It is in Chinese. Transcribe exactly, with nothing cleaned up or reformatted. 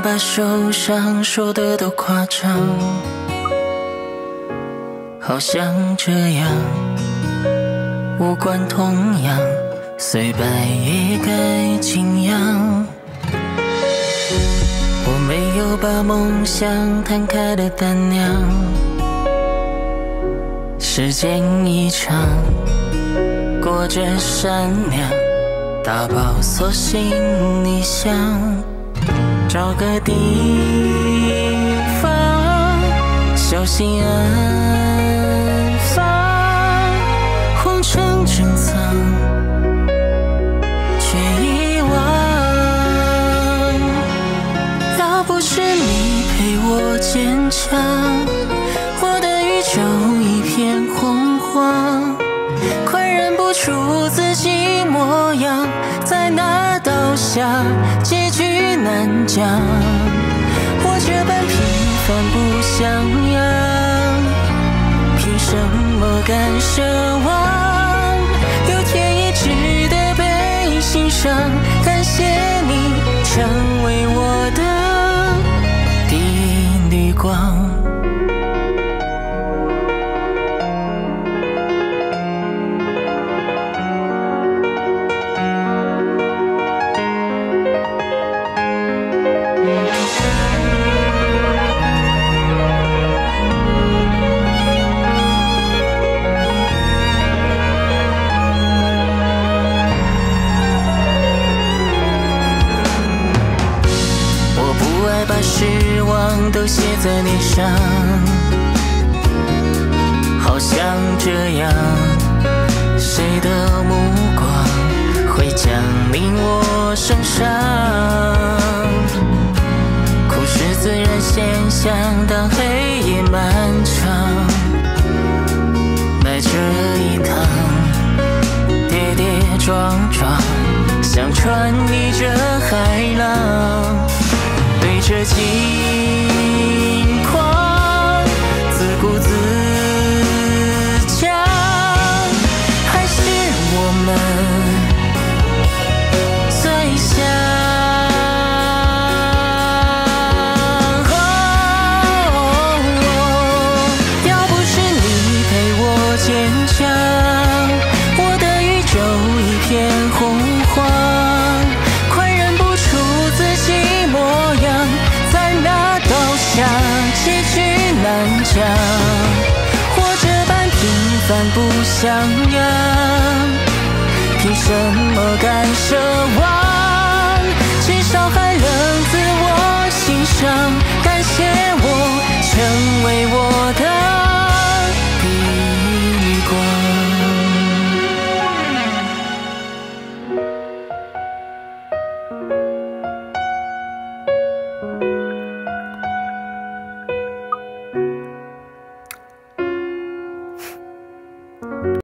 把受伤说的都夸张，好像这样无关痛痒，虽败也该敬仰。我没有把梦想摊开的胆量，时间一长，过着善良，打包索性你想找个地方小心安放，红尘珍藏却遗忘。要不是你陪我坚强，我的宇宙一片洪荒，快认不出自己模样，在那倒下结局难讲。我这般平凡不像样，凭什么敢奢望有天也值得被欣赏？感谢你成为我的第一缕光。把失望都写在脸上，好像这样，谁的目光会降临我身上？苦是自然现象，当黑夜漫长，来这一趟，跌跌撞撞，想穿越这海浪。对着境况自顾自强，还是我们最像。要不是你陪我坚强，我的宇宙一片洪荒，快认不出自己模样，在那倒下结局难讲。我这般平凡不像样，凭什么敢奢望